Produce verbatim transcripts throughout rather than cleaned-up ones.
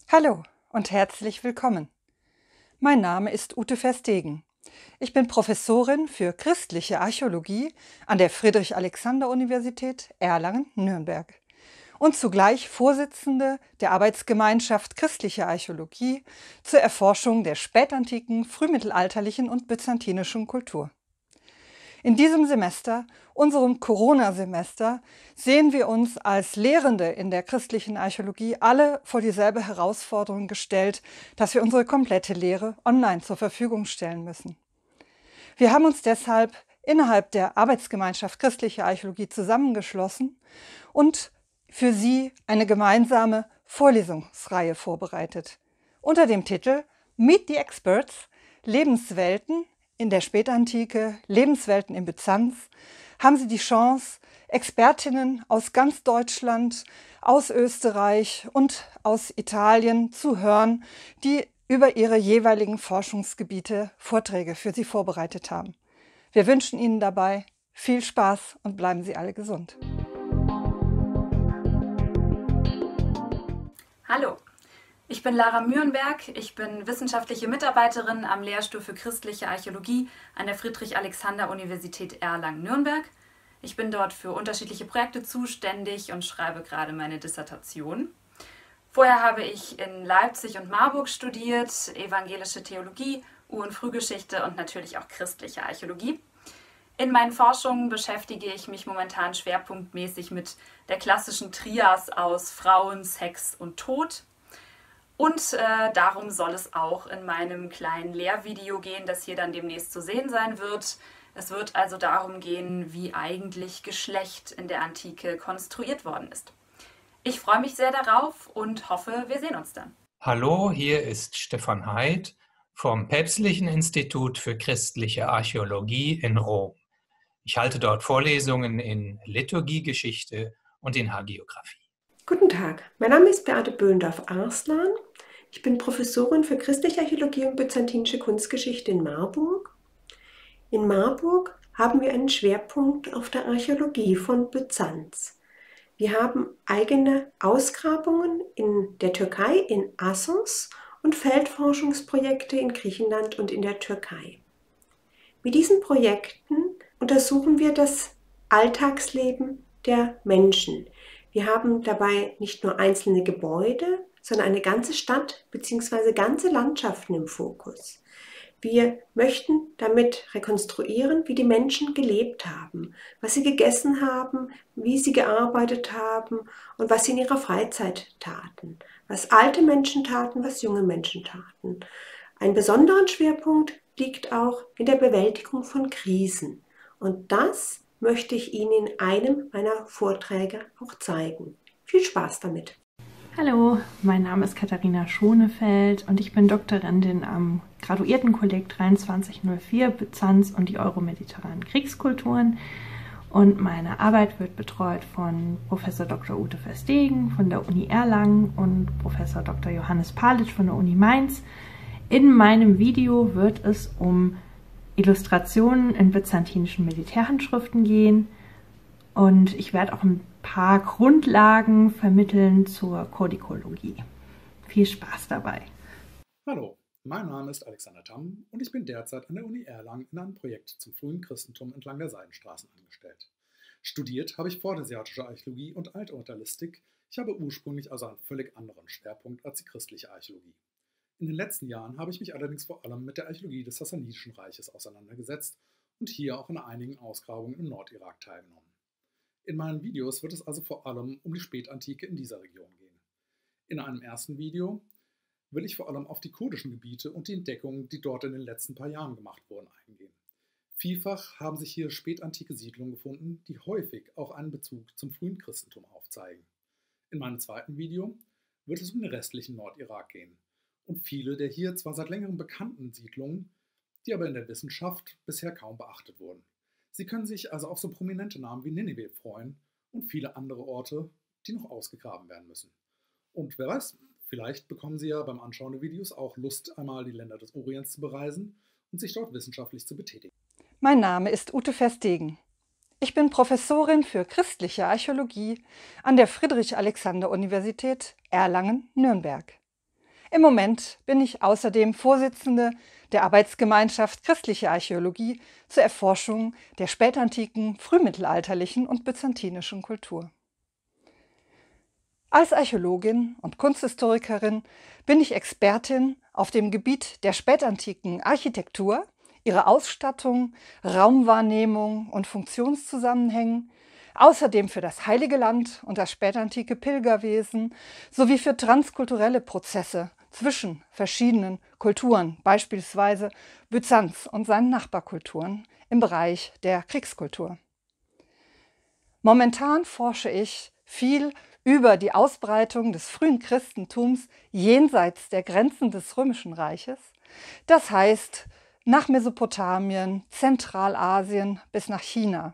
Hallo und herzlich willkommen. Mein Name ist Ute Verstegen. Ich bin Professorin für christliche Archäologie an der Friedrich-Alexander-Universität Erlangen-Nürnberg und zugleich Vorsitzende der Arbeitsgemeinschaft Christliche Archäologie zur Erforschung der spätantiken, frühmittelalterlichen und byzantinischen Kultur. In diesem Semester, unserem Corona-Semester, sehen wir uns als Lehrende in der christlichen Archäologie alle vor dieselbe Herausforderung gestellt, dass wir unsere komplette Lehre online zur Verfügung stellen müssen. Wir haben uns deshalb innerhalb der Arbeitsgemeinschaft Christliche Archäologie zusammengeschlossen und für Sie eine gemeinsame Vorlesungsreihe vorbereitet. Unter dem Titel Meet the Experts – Lebenswelten in der Spätantike, Lebenswelten in Byzanz, haben Sie die Chance, Expertinnen aus ganz Deutschland, aus Österreich und aus Italien zu hören, die über ihre jeweiligen Forschungsgebiete Vorträge für Sie vorbereitet haben. Wir wünschen Ihnen dabei viel Spaß und bleiben Sie alle gesund. Hallo, ich bin Lara Mührenberg, ich bin wissenschaftliche Mitarbeiterin am Lehrstuhl für christliche Archäologie an der Friedrich-Alexander-Universität Erlangen-Nürnberg. Ich bin dort für unterschiedliche Projekte zuständig und schreibe gerade meine Dissertation. Vorher habe ich in Leipzig und Marburg studiert, evangelische Theologie, Ur- und Frühgeschichte und natürlich auch christliche Archäologie. In meinen Forschungen beschäftige ich mich momentan schwerpunktmäßig mit der klassischen Trias aus Frauen, Sex und Tod. Und äh, darum soll es auch in meinem kleinen Lehrvideo gehen, das hier dann demnächst zu sehen sein wird. Es wird also darum gehen, wie eigentlich Geschlecht in der Antike konstruiert worden ist. Ich freue mich sehr darauf und hoffe, wir sehen uns dann. Hallo, hier ist Stefan Heid vom Päpstlichen Institut für christliche Archäologie in Rom. Ich halte dort Vorlesungen in Liturgiegeschichte und in Hagiografie. Guten Tag, mein Name ist Beate Böhndorf-Arslan. Ich bin Professorin für christliche Archäologie und byzantinische Kunstgeschichte in Marburg. In Marburg haben wir einen Schwerpunkt auf der Archäologie von Byzanz. Wir haben eigene Ausgrabungen in der Türkei, in Assos und Feldforschungsprojekte in Griechenland und in der Türkei. Mit diesen Projekten untersuchen wir das Alltagsleben der Menschen. Wir haben dabei nicht nur einzelne Gebäude, sondern eine ganze Stadt bzw. ganze Landschaften im Fokus. Wir möchten damit rekonstruieren, wie die Menschen gelebt haben, was sie gegessen haben, wie sie gearbeitet haben und was sie in ihrer Freizeit taten, was alte Menschen taten, was junge Menschen taten. Ein besonderer Schwerpunkt liegt auch in der Bewältigung von Krisen. Und das möchte ich Ihnen in einem meiner Vorträge auch zeigen. Viel Spaß damit! Hallo, mein Name ist Katharina Schonefeld und ich bin Doktorandin am Graduiertenkolleg dreiundzwanzig null vier Byzanz und die euromediterranen Kriegskulturen. Und meine Arbeit wird betreut von Professor Doktor Ute Verstegen von der Uni Erlangen und Professor Doktor Johannes Palitsch von der Uni Mainz. In meinem Video wird es um Illustrationen in byzantinischen Militärhandschriften gehen und ich werde auch ein paar Grundlagen vermitteln zur Kodikologie. Viel Spaß dabei! Hallo, mein Name ist Alexander Tamm und ich bin derzeit an der Uni Erlangen in einem Projekt zum frühen Christentum entlang der Seidenstraßen angestellt. Studiert habe ich vordesiatische Archäologie und Alturtalistik. Ich habe ursprünglich also einen völlig anderen Schwerpunkt als die christliche Archäologie. In den letzten Jahren habe ich mich allerdings vor allem mit der Archäologie des Sassanidischen Reiches auseinandergesetzt und hier auch an einigen Ausgrabungen im Nordirak teilgenommen. In meinen Videos wird es also vor allem um die Spätantike in dieser Region gehen. In einem ersten Video will ich vor allem auf die kurdischen Gebiete und die Entdeckungen, die dort in den letzten paar Jahren gemacht wurden, eingehen. Vielfach haben sich hier spätantike Siedlungen gefunden, die häufig auch einen Bezug zum frühen Christentum aufzeigen. In meinem zweiten Video wird es um den restlichen Nordirak gehen und viele der hier zwar seit längerem bekannten Siedlungen, die aber in der Wissenschaft bisher kaum beachtet wurden. Sie können sich also auf so prominente Namen wie Ninive freuen und viele andere Orte, die noch ausgegraben werden müssen. Und wer weiß, vielleicht bekommen Sie ja beim Anschauen der Videos auch Lust, einmal die Länder des Orients zu bereisen und sich dort wissenschaftlich zu betätigen. Mein Name ist Ute Verstegen. Ich bin Professorin für christliche Archäologie an der Friedrich-Alexander-Universität Erlangen-Nürnberg. Im Moment bin ich außerdem Vorsitzende der Arbeitsgemeinschaft Christliche Archäologie zur Erforschung der spätantiken, frühmittelalterlichen und byzantinischen Kultur. Als Archäologin und Kunsthistorikerin bin ich Expertin auf dem Gebiet der spätantiken Architektur, ihrer Ausstattung, Raumwahrnehmung und Funktionszusammenhängen, außerdem für das Heilige Land und das spätantike Pilgerwesen sowie für transkulturelle Prozesse zwischen verschiedenen Kulturen, beispielsweise Byzanz und seinen Nachbarkulturen im Bereich der Kriegskultur. Momentan forsche ich viel über die Ausbreitung des frühen Christentums jenseits der Grenzen des Römischen Reiches, das heißt nach Mesopotamien, Zentralasien bis nach China.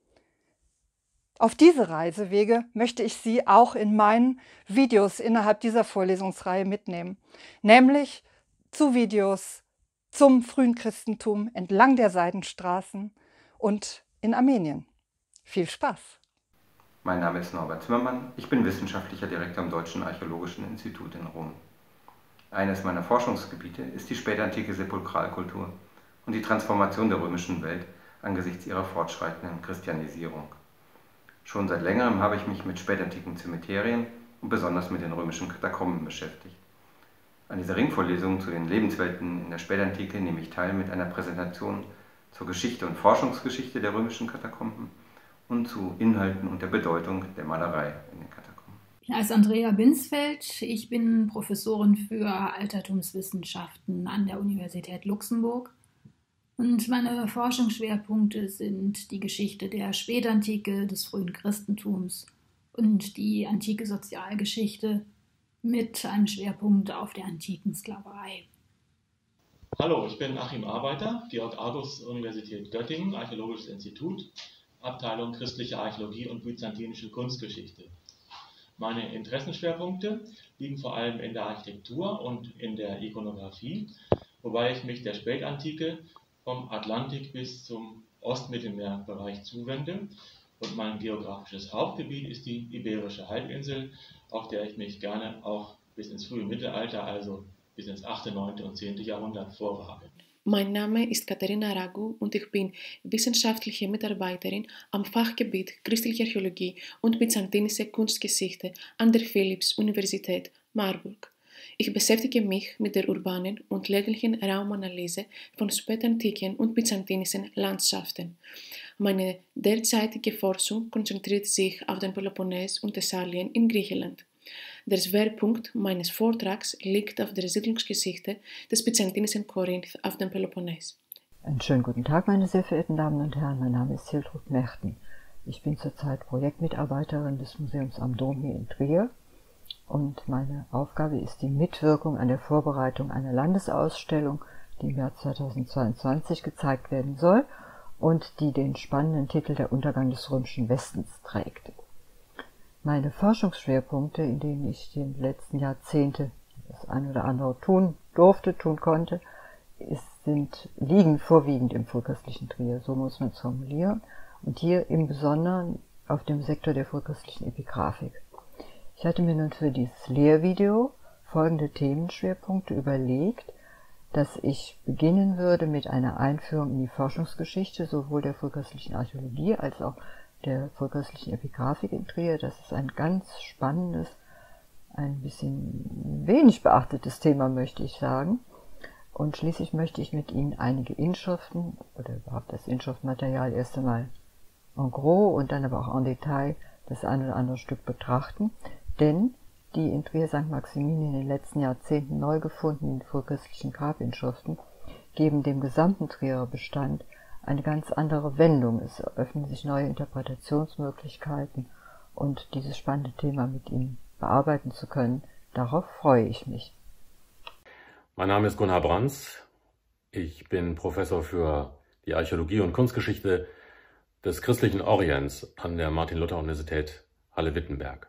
Auf diese Reisewege möchte ich Sie auch in meinen Videos innerhalb dieser Vorlesungsreihe mitnehmen, nämlich zu Videos zum frühen Christentum entlang der Seidenstraßen und in Armenien. Viel Spaß! Mein Name ist Norbert Zimmermann, ich bin wissenschaftlicher Direktor am Deutschen Archäologischen Institut in Rom. Eines meiner Forschungsgebiete ist die spätantike Sepulkralkultur und die Transformation der römischen Welt angesichts ihrer fortschreitenden Christianisierung. Schon seit längerem habe ich mich mit spätantiken Zemeterien und besonders mit den römischen Katakomben beschäftigt. An dieser Ringvorlesung zu den Lebenswelten in der Spätantike nehme ich teil mit einer Präsentation zur Geschichte und Forschungsgeschichte der römischen Katakomben und zu Inhalten und der Bedeutung der Malerei in den Katakomben. Ich heiße Andrea Binsfeld, ich bin Professorin für Altertumswissenschaften an der Universität Luxemburg und meine Forschungsschwerpunkte sind die Geschichte der Spätantike, des frühen Christentums und die antike Sozialgeschichte mit einem Schwerpunkt auf der antiken Sklaverei. Hallo, ich bin Achim Arbeiter, Georg August Universität Göttingen, Archäologisches Institut, Abteilung Christliche Archäologie und byzantinische Kunstgeschichte. Meine Interessenschwerpunkte liegen vor allem in der Architektur und in der Ikonographie, wobei ich mich der Spätantike vom Atlantik bis zum Ostmittelmeerbereich zuwende. Und mein geografisches Hauptgebiet ist die Iberische Halbinsel, auf der ich mich gerne auch bis ins frühe Mittelalter, also bis ins achte, neunte und zehnte Jahrhundert vorwage. Mein Name ist Katharina Ragu und ich bin wissenschaftliche Mitarbeiterin am Fachgebiet Christliche Archäologie und byzantinische Kunstgeschichte an der Philipps-Universität Marburg. Ich beschäftige mich mit der urbanen und ländlichen Raumanalyse von spätantiken und byzantinischen Landschaften. Meine derzeitige Forschung konzentriert sich auf den Peloponnes und Thessalien in Griechenland. Der Schwerpunkt meines Vortrags liegt auf der Siedlungsgeschichte des byzantinischen Korinth auf dem Peloponnes. Einen schönen guten Tag, meine sehr verehrten Damen und Herren. Mein Name ist Hiltrud Merten. Ich bin zurzeit Projektmitarbeiterin des Museums am Dom hier in Trier. Und meine Aufgabe ist die Mitwirkung an der Vorbereitung einer Landesausstellung, die im Jahr zweitausendzweiundzwanzig gezeigt werden soll und die den spannenden Titel Der Untergang des römischen Westens trägt. Meine Forschungsschwerpunkte, in denen ich die letzten Jahrzehnte das eine oder andere tun durfte, tun konnte, ist, sind, liegen vorwiegend im frühchristlichen Trier, so muss man es formulieren, und hier im Besonderen auf dem Sektor der frühchristlichen Epigraphik. Ich hatte mir nun für dieses Lehrvideo folgende Themenschwerpunkte überlegt, dass ich beginnen würde mit einer Einführung in die Forschungsgeschichte sowohl der frühchristlichen Archäologie als auch der frühchristlichen Epigraphik in Trier. Das ist ein ganz spannendes, ein bisschen wenig beachtetes Thema, möchte ich sagen. Und schließlich möchte ich mit Ihnen einige Inschriften oder überhaupt das Inschriftmaterial erst einmal en gros und dann aber auch en Detail das ein oder andere Stück betrachten. Denn die in Trier Sankt Maximin in den letzten Jahrzehnten neu gefundenen frühchristlichen Grabinschriften geben dem gesamten Trierer Bestand eine ganz andere Wendung. Es eröffnen sich neue Interpretationsmöglichkeiten und dieses spannende Thema mit Ihnen bearbeiten zu können, darauf freue ich mich. Mein Name ist Gunnar Brands. Ich bin Professor für die Archäologie und Kunstgeschichte des christlichen Orients an der Martin-Luther-Universität Halle-Wittenberg.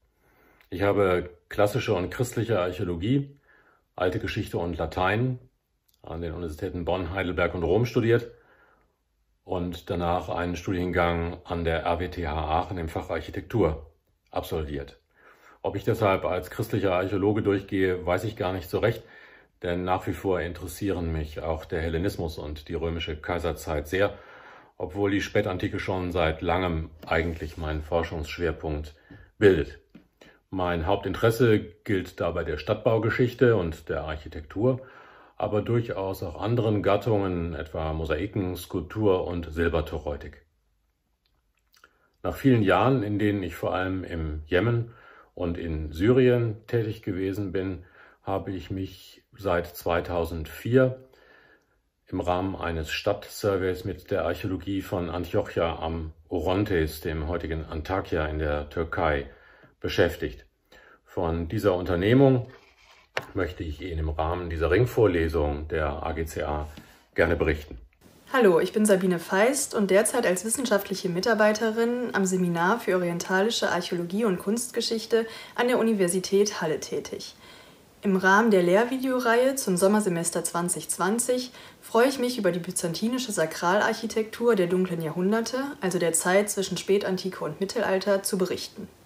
Ich habe klassische und christliche Archäologie, alte Geschichte und Latein an den Universitäten Bonn, Heidelberg und Rom studiert und danach einen Studiengang an der R W T H Aachen im Fach Architektur absolviert. Ob ich deshalb als christlicher Archäologe durchgehe, weiß ich gar nicht so recht, denn nach wie vor interessieren mich auch der Hellenismus und die römische Kaiserzeit sehr, obwohl die Spätantike schon seit langem eigentlich meinen Forschungsschwerpunkt bildet. Mein Hauptinteresse gilt dabei der Stadtbaugeschichte und der Architektur, aber durchaus auch anderen Gattungen, etwa Mosaiken, Skulptur und Silbertoreutik. Nach vielen Jahren, in denen ich vor allem im Jemen und in Syrien tätig gewesen bin, habe ich mich seit zweitausendvier im Rahmen eines Stadtsurveys mit der Archäologie von Antiochia am Orontes, dem heutigen Antakya in der Türkei, beschäftigt. Von dieser Unternehmung möchte ich Ihnen im Rahmen dieser Ringvorlesung der A G C A gerne berichten. Hallo, ich bin Sabine Feist und derzeit als wissenschaftliche Mitarbeiterin am Seminar für orientalische Archäologie und Kunstgeschichte an der Universität Halle tätig. Im Rahmen der Lehrvideoreihe zum Sommersemester zwanzig zwanzig freue ich mich über die byzantinische Sakralarchitektur der dunklen Jahrhunderte, also der Zeit zwischen Spätantike und Mittelalter, zu berichten.